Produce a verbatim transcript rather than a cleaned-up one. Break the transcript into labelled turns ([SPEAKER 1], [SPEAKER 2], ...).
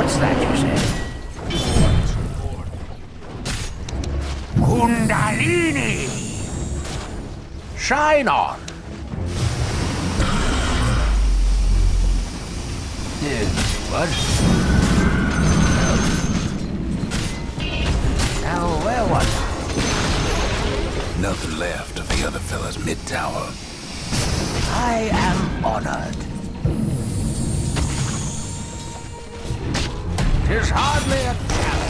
[SPEAKER 1] What's that you said? Kundalini! Shine on! Uh, what? Now, where was I?
[SPEAKER 2] Nothing left of the other fella's mid-tower.
[SPEAKER 1] I am honored. Tis hardly a challenge.